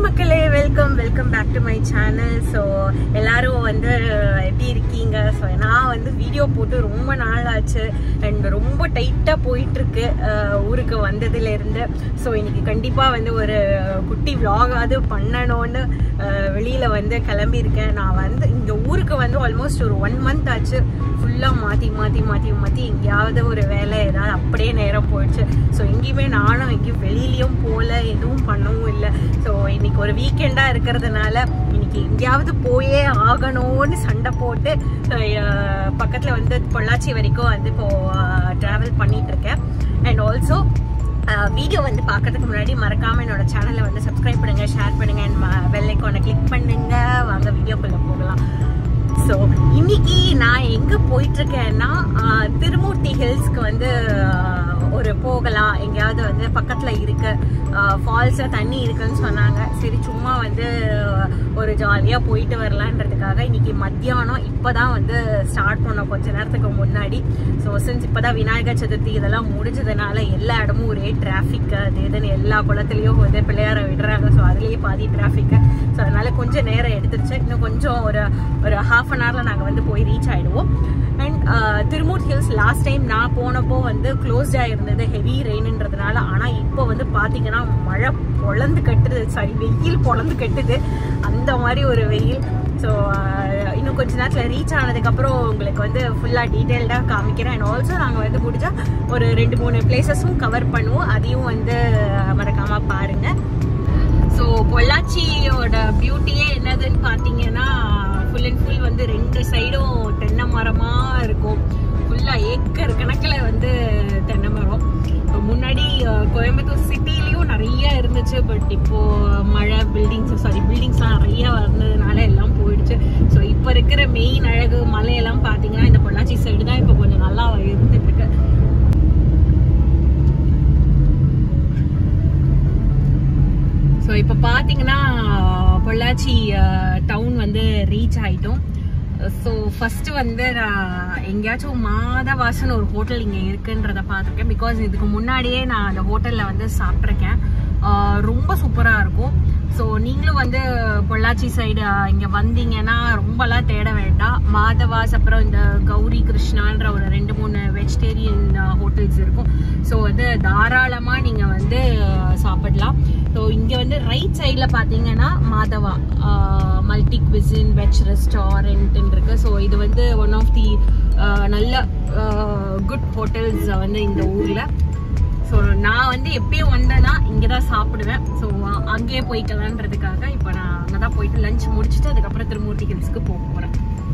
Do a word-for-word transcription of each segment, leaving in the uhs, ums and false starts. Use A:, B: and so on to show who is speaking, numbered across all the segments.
A: மக்களே, welcome welcome back to my channel. So எல்லாரும் வந்து எப்படி இருக்கீங்க? ஸோ நான் வந்து வீடியோ போட்டு ரொம்ப நாள் ஆச்சு அண்ட் ரொம்ப டைட்டாக போயிட்டுருக்கு ஊருக்கு வந்ததுலேருந்து. ஸோ இன்னைக்கு கண்டிப்பாக வந்து ஒரு குட்டி விலாகாவது பண்ணணும்னு வெளியில் வந்து கிளம்பியிருக்கேன். நான் வந்து இங்கே ஊருக்கு வந்து ஆல்மோஸ்ட் ஒரு ஒன் மந்த் ஆச்சு. ஃபுல்லாக மாற்றி மாற்றி மாற்றி மாற்றி எங்கேயாவது ஒரு வேலை ஏதாவது அப்படியே நேரம் போயிடுச்சு. ஸோ எங்கேயுமே நானும் எங்கேயும் வெளியிலையும் போகல, எதுவும் பண்ணவும் இல்லை. ஸோ இன்னைக்கு ஒரு வீக்கெண்டாக இருக்கிறதுனால இன்னைக்கு எங்கேயாவது போயே ஆகணும்னு சண்டை போட்டு பக்கத்தில் வந்து பொள்ளாச்சி வரைக்கும் வந்து இப்போது ட்ராவல் பண்ணிகிட்ருக்கேன். அண்ட் ஆல்சோ வீடியோ வந்து பார்க்கறதுக்கு முன்னாடி மறக்காமல் என்னோட சேனலை வந்து சப்ஸ்கிரைப் பண்ணுங்கள், ஷேர் பண்ணுங்கள் அண்ட் பெல் ஐகானை கிளிக் பண்ணுங்கள். வாங்க வீடியோக்குள்ளே போகலாம். ஸோ இன்னைக்கு நான் எங்கே போயிட்டுருக்கேன்னா திருமூர்த்தி ஹில்ஸ்க்கு வந்து ஒரு போகலாம். எங்கேயாவது வந்து பக்கத்தில் இருக்கு, ஃபால்ஸில் தண்ணி இருக்குன்னு சொன்னாங்க. சரி சும்மா வந்து ஒரு ஜாலியாக போயிட்டு வரலான்றதுக்காக இன்னைக்கு மத்தியானம் இப்போ தான் வந்து ஸ்டார்ட் பண்ணோம், கொஞ்ச நேரத்துக்கு முன்னாடி. ஸோ சின்ஸ் இப்போ தான் விநாயகர் சதுர்த்தி இதெல்லாம் முடிஞ்சதுனால எல்லா இடமும் ஒரே டிராஃபிக்கு, அது இதுன்னு எல்லா குளத்துலேயும் வந்து பிள்ளையாரை விடுறாங்க. ஸோ அதுலேயே பாதி டிராஃபிக்கு. ஸோ அதனால கொஞ்சம் நேரம் எடுத்துருச்சு. இன்னும் கொஞ்சம் ஒரு ஒரு ஹாஃப் அன் ஹவரில் நாங்கள் வந்து போய் ரீச் ஆகிடுவோம். And Thirumurthy hills last time நான் போனப்போ வந்து க்ளோஸ்டாக இருந்தது, ஹெவி ரெயின்ன்றதுனால. ஆனால் இப்போ வந்து பார்த்தீங்கன்னா மழை பொழந்து கட்டுது, சாரி வெயில் பொழந்து கட்டுது, அந்த மாதிரி ஒரு வெயில். ஸோ இன்னும் கொஞ்ச நேரத்தில் ரீச் ஆனதுக்கப்புறம் உங்களுக்கு வந்து ஃபுல்லாக டீட்டெயில்டாக காமிக்கிறேன். அண்ட் ஆல்சோ நாங்கள் வந்து முடிஞ்சா ஒரு ரெண்டு மூணு பிளேசஸும் கவர் பண்ணுவோம், அதையும் வந்து மறக்காமல் பாருங்கள். ஸோ பொள்ளாச்சியோட பியூட்டியே என்னதுன்னு பார்த்தீங்கன்னா ஃபுல் அண்ட் ஃபுல் வந்து ரெண்டு சைடும் தென்னை மரமாக இருக்கும். ஃபுல்லாக ஏக்கர் கணக்கில் வந்து தென்னை மரம். முன்னாடி கோயம்புத்தூர் சிட்டிலையும் நிறைய இருந்துச்சு, பட் இப்போது மழை பில்டிங்ஸ் சாரி பில்டிங்ஸ்லாம் நிறைய வந்ததுனால எல்லாம் போயிடுச்சு. ஸோ இப்போ இருக்கிற மெயின் அழகு மலையெல்லாம் பார்த்தீங்கன்னா இந்த பொள்ளாச்சி சைடு தான் இப்போ கொஞ்சம் நல்லா இருந்துட்டு இருக்கு. ஸோ இப்போ பார்த்தீங்கன்னா பொள்ளாச்சி டவுன் வந்து ரீச் ஆகிட்டோம். ஸோ ஃபஸ்ட்டு வந்து நான் எங்கேயாச்சும் மாதவாசன் ஒரு ஹோட்டல் இங்கே இருக்குன்றத பார்த்துருக்கேன். பிகாஸ் இதுக்கு முன்னாடியே நான் அந்த ஹோட்டலில் வந்து சாப்பிட்ருக்கேன், ரொம்ப சூப்பராக இருக்கும். ஸோ நீங்களும் வந்து பொள்ளாச்சி சைடு இங்கே வந்தீங்கன்னா ரொம்பலாம் தேட வேண்டாம். மாதவாஸ் அப்புறம் இந்த கௌரி கிருஷ்ணான்ற ஒரு ரெண்டு மூணு வெஜிடேரியன் ஹோட்டல்ஸ் இருக்கும். ஸோ வந்து தாராளமாக நீங்கள் வந்து சாப்பிடலாம். ஸோ இங்கே வந்து ரைட் சைடில் பார்த்தீங்கன்னா Madhava multi cuisine veg restaurant இருக்கு. ஸோ இது வந்து ஒன் ஆஃப் தி நல்ல குட் ஹோட்டல்ஸ் வந்து இந்த ஊரில். ஸோ நான் வந்து எப்பயும் வந்தேன்னா இங்கே தான் சாப்பிடுவேன். ஸோ அங்கேயே போய்க்கலான்றதுக்காக இப்போ நான் அங்கே தான் போயிட்டு லஞ்ச் முடிச்சுட்டு அதுக்கப்புறம் திருமூர்த்தி ஹில்ஸ்க்கு போக போகிறேன்.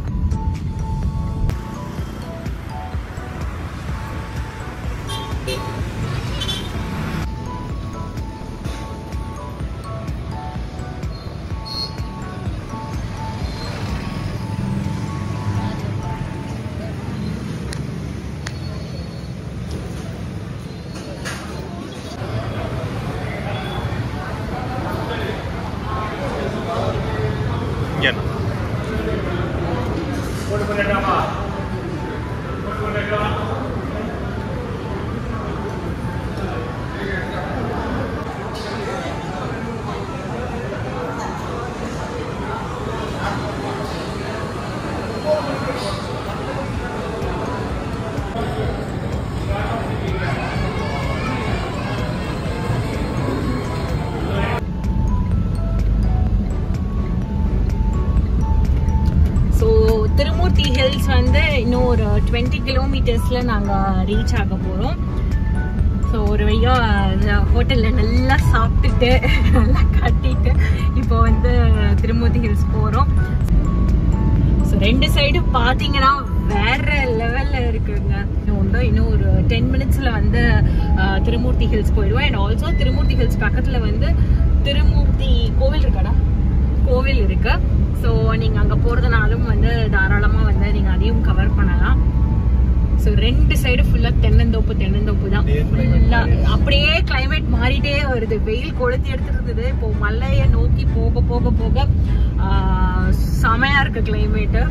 A: திருமூர்த்தி ஹில்ஸ் வந்து இன்னும் ஒரு டுவெண்ட்டி கிலோமீட்டர்ஸில் நாங்கள் ரீச் ஆக போகிறோம். ஸோ ஒரு வழியாக ஹோட்டலில் நல்லா சாப்பிட்டுட்டு நல்லா கட்டிட்டு இப்போ வந்து திருமூர்த்தி ஹில்ஸ் போகிறோம். ஸோ ரெண்டு சைடும் பார்த்தீங்கன்னா வேற லெவலில் இருக்குங்க. இன்னும் இன்னும் ஒரு டென் மினிட்ஸில் வந்து திருமூர்த்தி ஹில்ஸ் போயிடுவோம். அண்ட் ஆல்சோ திருமூர்த்தி ஹில்ஸ் பக்கத்தில் வந்து திருமூர்த்தி கோவில் இருக்காடா கோவில் இருக்கு. ஸோ நீங்கள் அங்கே போகிறதுனாலும் வந்து தாராளமாக வந்து நீங்கள் அதையும் கவர் பண்ணலாம். ஸோ ரெண்டு சைடு ஃபுல்லாக தென்னந்தோப்பு தென்னந்தோப்பு தான் ஃபுல்லாக. அப்படியே கிளைமேட் மாறிட்டே வருது, வெயில் கொளுத்தி எடுத்துருந்தது, இப்போ மலையை நோக்கி போக போக போக செமையாக இருக்குது கிளைமேட்டு.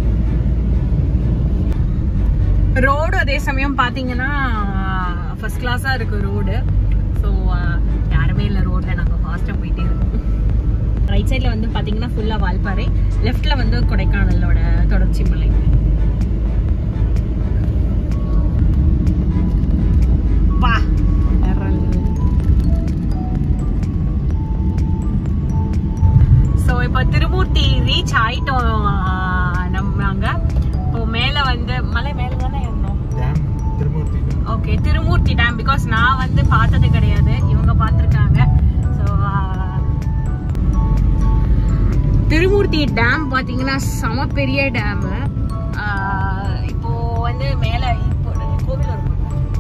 A: ரோடு அதே சமயம் பார்த்தீங்கன்னா ஃபர்ஸ்ட் கிளாஸாக இருக்குது ரோடு. ஸோ யாருமே இல்லை ரோட்டில், நாங்கள் ஃபாஸ்ட்டாக போயிட்டே இருக்கோம். ரைட் சைடில் வந்து பார்த்தீங்கன்னா ஃபுல்லாக வால்பாறை, லெஃப்டில் வந்து கொடைக்கானலோட தொடர்ச்சி மலை. வா ஸோ இப்போ திருமூர்த்தி ரீச் ஆயிட்டோம் நம்ம. நாங்கள் இப்போ மேலே வந்து மலை மேலே தானே இருந்தோம். Okay, Thirumurthy dam. பிகாஸ் நான் வந்து பார்த்தது கிடையாது, இவங்க பார்த்துருக்காங்க. ஸோ திருமூர்த்தி டேம் பார்த்தீங்கன்னா செம பெரிய டேமு. இப்போ வந்து மேலே இப்போ கோவில் இருக்கும்.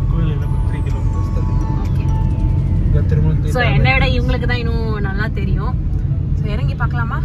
A: ஸோ என்னை விட இவங்களுக்கு தான் இன்னும் நல்லா தெரியும். ஸோ இறங்கி பார்க்கலாமா?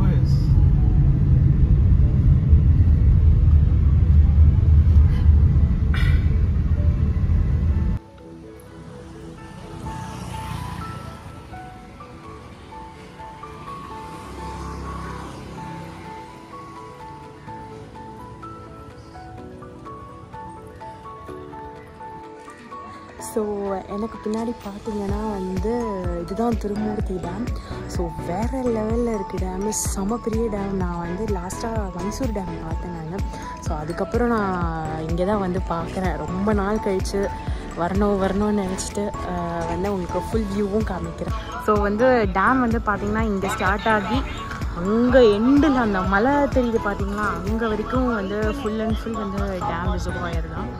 A: ஸோ எனக்கு பின்னாடி பார்த்தீங்கன்னா வந்து இதுதான் திருமூர்த்தி டேம். ஸோ வேறு லெவலில் இருக்குது டேமு, செம பெரிய டேம். நான் வந்து லாஸ்ட்டாக மைசூர் டேம் பார்த்தேன் நான். ஸோ அதுக்கப்புறம் நான் இங்கே தான் வந்து பார்க்குறேன். ரொம்ப நாள் கழித்து வரணும் வரணும்னு நினச்சிட்டு வந்து உங்களுக்கு ஃபுல் வியூவும் காமிக்கிறேன். ஸோ வந்து டேம் வந்து பார்த்திங்கன்னா இங்கே ஸ்டார்ட் ஆகி அங்கே எண்டில் அந்த மலை தெரியுது பார்த்தீங்கன்னா, அங்கே வரைக்கும் வந்து ஃபுல் அண்ட் ஃபுல் வந்து டேம் ரிசர்வாயர் தான்.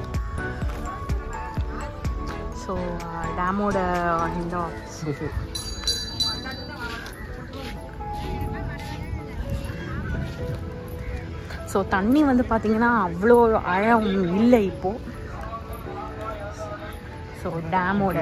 A: ஸோ டேமோட இந்த ஸோ தண்ணி வந்து பார்த்தீங்கன்னா அவ்வளோ ஆழம் இல்லை இப்போது. ஸோ டேமோட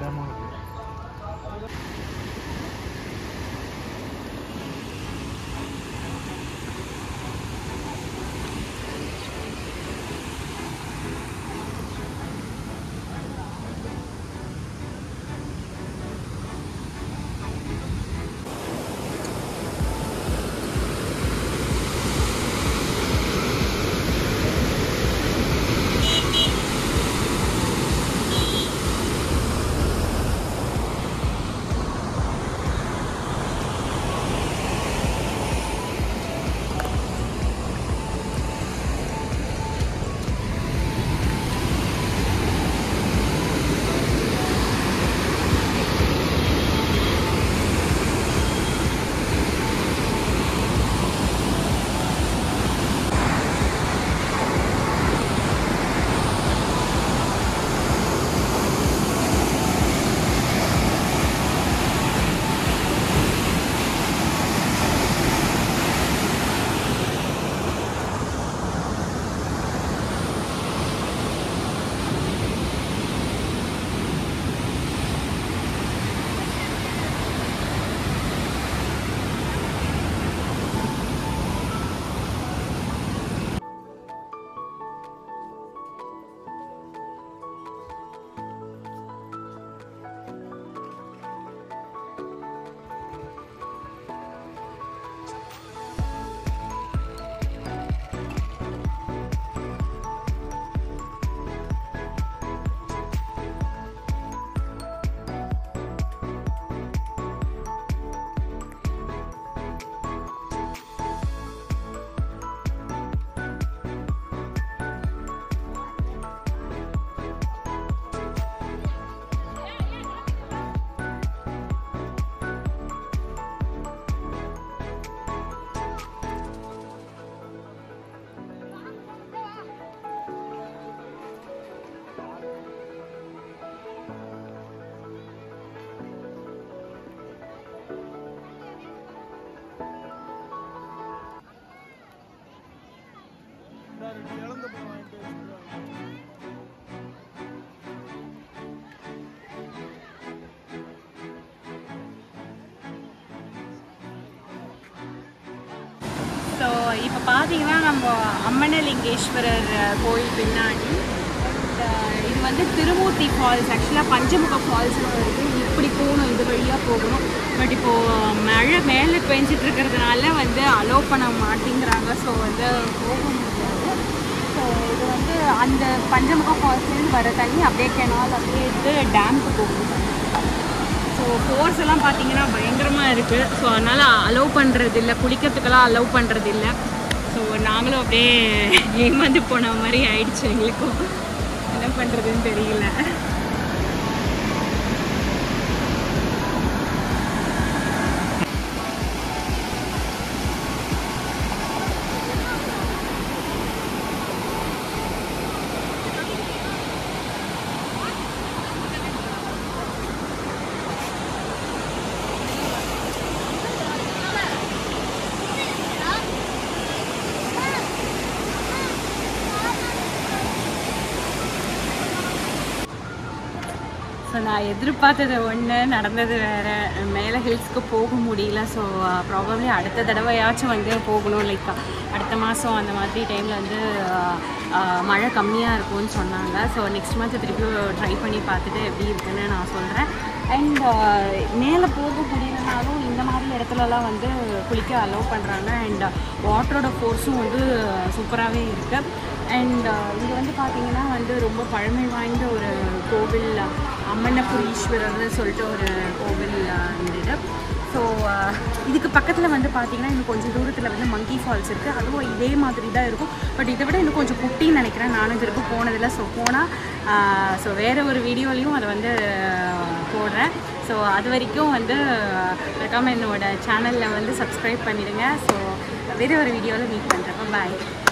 A: ஸோ இப்போ பார்த்தீங்கன்னா நம்ம அம்மனலிங்கேஸ்வரர் கோயில் பின்னாடி இது வந்து திருமூர்த்தி ஃபால்ஸ். ஆக்சுவலாக பஞ்சமுக ஃபால்ஸ்னு இருக்குது. இப்படி போகணும், இது வழியாக போகணும். பட் இப்போது மழை மேலே பெஞ்சிட்டு இருக்கிறதுனால வந்து அலோவ் பண்ண மாட்டேங்கிறாங்க. ஸோ வந்து போக முடியாது. ஸோ இது வந்து அந்த பஞ்சமுக ஃபால்ஸ்லேருந்து வர தண்ணி அப்படியே கெனால் அப்படியே எடுத்து டேமுக்கு போகுது. ஸோ ஃபோர்ஸ் எல்லாம் பார்த்தீங்கன்னா பயங்கரமாக இருக்குது. ஸோ அதனால் அலோவ் பண்ணுறது இல்லை, குளிக்கிறதுக்கெல்லாம் அலோவ் பண்ணுறது இல்லை. ஸோ நாங்களும் அப்படியே ஏமாந்து போன மாதிரி ஆயிடுச்சு. எங்களுக்கும் என்ன பண்ணுறதுன்னு தெரியல. ஸோ நான் எதிர்பார்த்தது ஒன்று, நடந்தது வேறு. மேலே ஹில்ஸ்க்கு போக முடியல. ஸோ ப்ராபப்ளி அடுத்த தடவையாச்சும் வந்து போகணும். லைக் அடுத்த மாதம் அந்த மாதிரி டைமில் வந்து மழை கம்மியாக இருக்கும்னு சொன்னாங்க. ஸோ நெக்ஸ்ட் மந்த் திருப்பி ட்ரை பண்ணி பார்த்துட்டு எப்படி இருக்குன்னு நான் சொல்கிறேன். அண்ட் மேலே போக முடியலனாலும் இந்த மாதிரி இடத்துலலாம் வந்து குளிக்க அலோவ் பண்ணுறாங்க. அண்ட் வாட்டரோட ஃபோர்ஸும் வந்து சூப்பராகவே இருக்குது. அண்ட் இங்கே வந்து பார்த்திங்கன்னா வந்து ரொம்ப பழமை வாய்ந்த ஒரு கோவில், அம்மனபுரீஸ்வரர்னு சொல்லிட்டு ஒரு கோவில் இருந்தது. ஸோ இதுக்கு பக்கத்தில் வந்து பார்த்திங்கன்னா இன்னும் கொஞ்சம் தூரத்தில் வந்து மங்கி ஃபால்ஸ் இருக்குது. அதுவும் இதே மாதிரி தான் இருக்கும். பட் இதை விட இன்னும் கொஞ்சம் குட்டின்னு நினைக்கிறேன். நானும் இது வரைக்கும் போனதில்லை. ஸோ போனால் ஸோ வேறு ஒரு வீடியோலையும் அதை வந்து போடுறேன். ஸோ அது வரைக்கும் வந்து மறக்காம என்னோட சேனலில் வந்து சப்ஸ்கிரைப் பண்ணிடுங்க. ஸோ வேறு ஒரு வீடியோவில் மீட் பண்ணுறப்ப பாய்.